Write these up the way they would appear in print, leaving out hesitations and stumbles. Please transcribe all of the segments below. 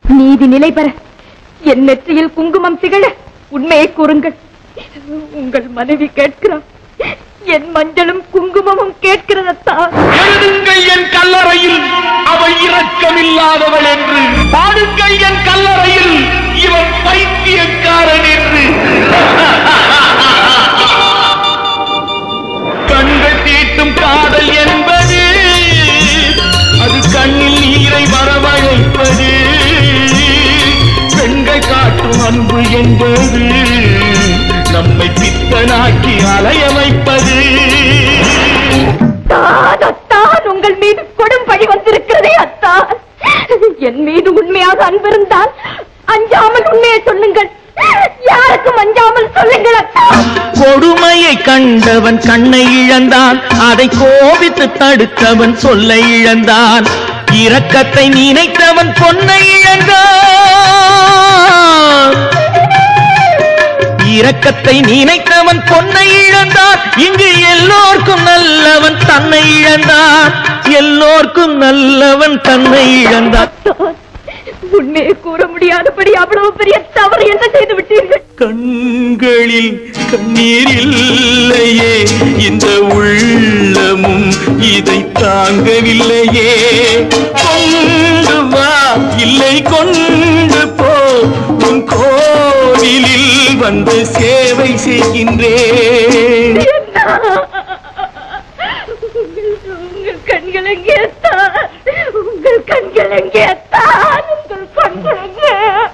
நீதி நிலை பெற என் நெற்றியில் குங்குமம் திகழ உண்மையை கூறுங்கள். உங்கள் மனைவி கேட்கிறார், என் மஞ்சளும் குங்குமமும் கேட்கிறதா? எழுதுங்கள் என் கல்லறையில் அவள் இரக்கமில்லாதவள் என்று, பாடுங்கள் என் கல்லறையில் இவன் பைத்தியக்காரன் என்று. கண்கள் தீட்டும் காதல் என்பது அது கண்ணில் நீரை வரவழைப்பது, பெண்கள் காட்டும் அன்பு என்பது நம்மை பித்தனாக்கி அலைய வைப்பது. தான் உங்கள் மீது கொடும் பழி வந்திருக்கிறதே அத்தா. என் மீது உண்மையாக அன்பிருந்தால் அஞ்சாமல் உண்மையை சொல்லுங்கள், யாருக்கும் அஞ்சாமல் சொல்லுங்கள் அத்தா. கொடுமையை கண்டவன் கண்ணை இழந்தான், அதை கோபித்து தடுத்தவன் சொல்லை இழந்தான். இரக்கத்தை நினைத்தவன் பொன்னை இழந்தான், இரக்கத்தை நினைத்தவன் பொன்னை இழந்தான். இங்கு எல்லோர்க்கும் நல்லவன் தன்னை இழந்தான், எல்லோர்க்கும் நல்லவன் தன்னை இழந்தான். உண்மையை கூற முடியாதபடி அவ்வளவு பெரிய தவறு என்ன செய்து விட்டீர்கள்? கண்களில் கண்ணீர் இல்லையே, இந்த உள்ளமும் இதை தாங்கவில்லையே. கொண்டு வா இல்லை கொண்டு போ, உன் கோவிலில் வந்து சேவை செய்கின்றேன். உங்கள் கண்கள் எங்கே தான்? உங்கள் கண்கள் எங்கே தான்? உங்கள் கண்கள் எங்கே?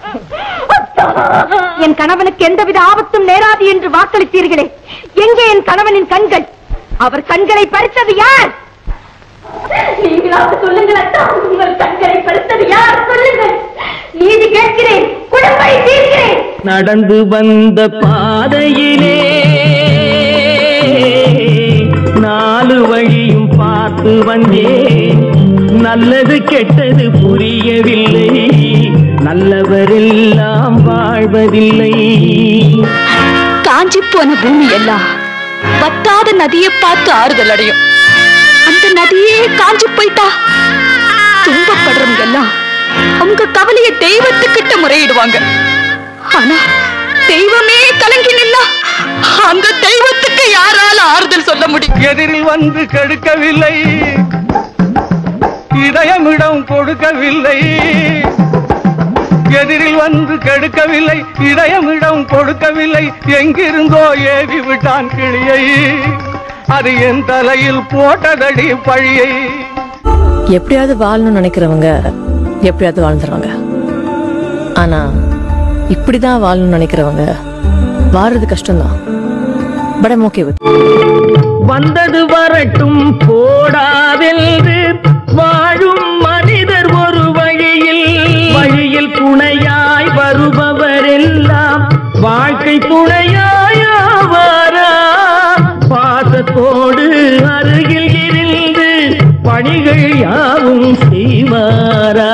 என் கணவனுக்கு எந்தவித ஆபத்தும் நேராது என்று வாக்களித்தீர்களே, எங்கே என் கணவனின் கண்கள்? அவர் கண்களை பறித்தது யார்? நீங்களாக சொல்லுங்கள் அத்தா, உங்கள் கண்களை பறித்தது யார்? சொல்லுங்கள், நீதி கேட்கிறேன், குடும்பை தீர்க்கிறேன். நடந்து வந்த பாதையிலே நாலு வழியும் பார்த்து வந்தேன், நல்லது கெட்டது புரியவில்லை, நல்லவரெல்லாம் வாழ்வதில்லை. காஞ்சி போன பூமி எல்லாம் வத்தாத நதியை பார்த்து ஆறுதல் அடையும். அந்த நதியே காஞ்சி போயிட்டா துன்பப்படுறவங்க எல்லாம் அவங்க கவலையை தெய்வத்துக்கிட்ட முறையிடுவாங்க. ஆனா தெய்வமே கலங்கி நின்னா அந்த தெய்வத்துக்கு யாரால ஆறுதல் சொல்ல முடியும்? எதிரில் வந்து கெடுக்கவில்லை, இதயமிடம் கொடுக்கவில்லை. எதிரில் வந்து கெடுக்கவில்லை, இதயமிடம் கொடுக்கவில்லை. எங்கிருந்தோ ஏவி விட்டான் கிளியை, அது என் தலையில் போட்டதடி பழியை. எப்படியாவது வாழணும்னு நினைக்கிறவங்க எப்படியாவது வாழ்ந்துருவாங்க. ஆனா இப்படிதான் வாழணும்னு நினைக்கிறவங்க வாழறது கஷ்டம்தான். But I'm okay with. வந்தது வரட்டும் போடாதென்று வாழும் மனிதர் ஒரு வழியில், வழியில் துணையாய் வருபவர் எல்லாம் வாழ்க்கை துணையாயாவாரா? பாசத்தோடு அருகில் இருந்து பணிகள் யாவும் செய்வாரா?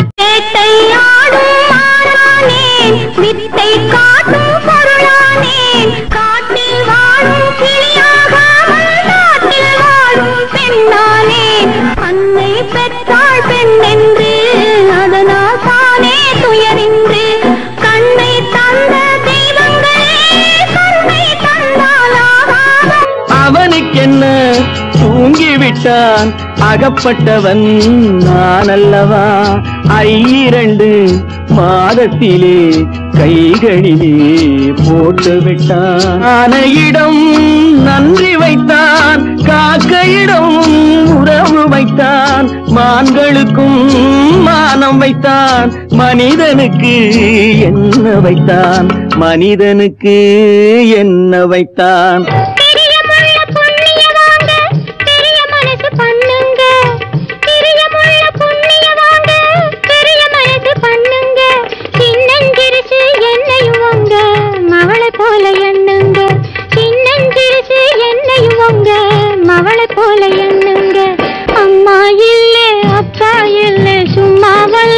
வித்தை காட்டும் பொருளானேன், காட்டில் வாழும் கிளியாகாமல் நாட்டில் வாழும் பெண்ணானேன். அன்னை பெற்றாள் பெண் என்று அதனால் தானே துயரின்று, கண்ணை தந்த தெய்வங்களே கருணை தந்தாலாகாத. அவனுக்கென்ன தூங்கிவிட்டான், அகப்பட்டவன் நான் அல்லவா? 2 மாதத்திலே கைகளிலே போட்டு விட்டான். ஆனையிடம் நன்றி வைத்தான், காக்கையிடம் உறவு வைத்தான், மான்களுக்கும் மானம் வைத்தான், மனிதனுக்கு என்ன வைத்தான்? மனிதனுக்கு என்ன வைத்தான்?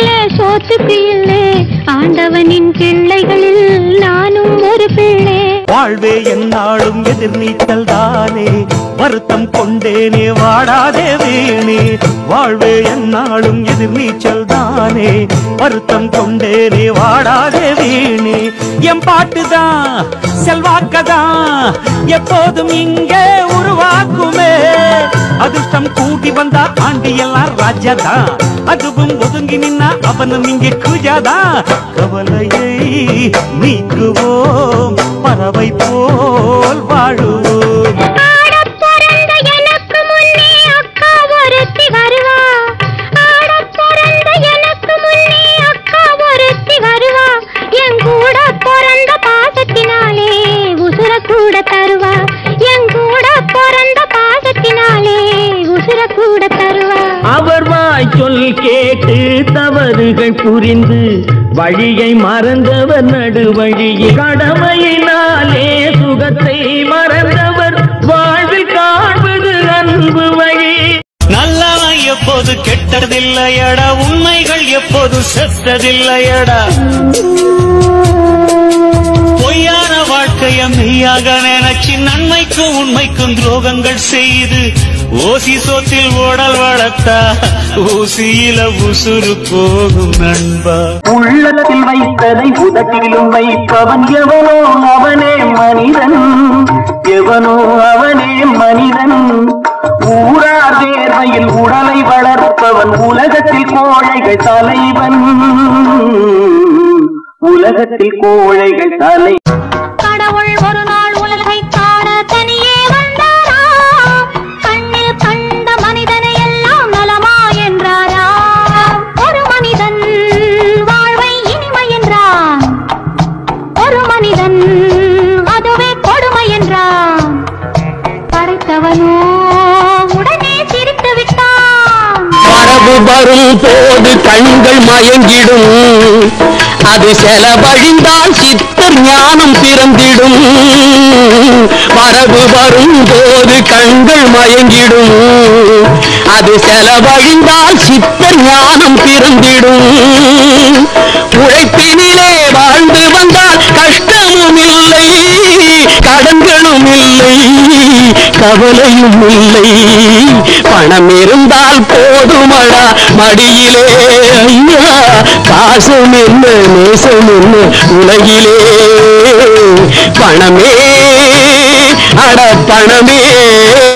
ஆண்டவனின் பிள்ளைகளில் நானும் ஒரு பிள்ளை. வாழ்வே என்னாலும் எதிர்நீச்சல் தானே வருத்தம் கொண்டேனே வாடாதே வீணே வாழ்வே என்னாலும் எதிர்நீச்சல் தானே வருத்தம் கொண்டேனே வாடாதே வீணே என் பாட்டுதான் செல்வாக்கதான் எப்போதும் இங்கே உருவாக்குமே அதிர்ஷ்டம் கூட்டி வந்தா ஆண்டி எல்லாம் ராஜாதான் அதுவும் ஒதுங்கி நின்னா அவனும் இங்கே கூஜாதான் கவலையை நீக்குவோம் பறவை போல் வாழுவோம் அவர் வாய் சொல் கேட்டு தவறுகள் புரிந்து வழியை மறந்தவர் நடுவழியில் கடமையினாலே சுகத்தை மறந்தவர் வாழ்வில் காண்பது அன்பு வழி நல்லவன் எப்போது கெட்டதில்லையடா உண்மைகள் எப்போது செத்ததில்லையடா பொய்யான வாழ்க்கைய மெய்யாக நினைச்சு நன்மைக்கும் உண்மைக்கும் துரோகங்கள் செய்து ஓசி சோத்தில் ஓடல் வளர்த்தா ஊசியில உசுறு போகும் நண்பா உள்ளத்தில் வைத்ததை உதட்டிலும் வைப்பவன் எவனோ அவனே மனிதன் எவனோ அவனே மனிதன் ஊரார் தேர்வையில் உடலை வளர்ப்பவன் உலகத்தில் கோழைகள் தலைவன் உலகத்தில் கோழைகள் தலை கடவுள் ஒரு நாள் உலகை காண தனியே வந்தாரா கண்ணில் கண்ட மனிதனை எல்லாம் நலமா என்றாரா ஒரு மனிதன் வாழ்வை இனிமை என்றான் ஒரு மனிதன் அதுவே கொடுமை என்றான் படைத்தவனோ உடனே சிரித்து விட்டான் வரவு வரும் போது கண்கள் மயங்கிடும் அது செலவழிந்தால் சித்தர் ஞானம் பிறந்திடும் வரவு வரும் போது கண்கள் மயங்கிடும் அது செலவழிந்தால் சித்தர் ஞானம் பிறந்திடும் உழைப்பினிலே வாழ்ந்து வந்தால் கஷ்டமும் இல்லை கடன்களும் இல்லை கவலையும் இல்லை பணம் இருந்தால் போதுமடா மடியிலே ஐயா பாசம் என்ன நேசம் என்ன உலகிலே பணமே அட பணமே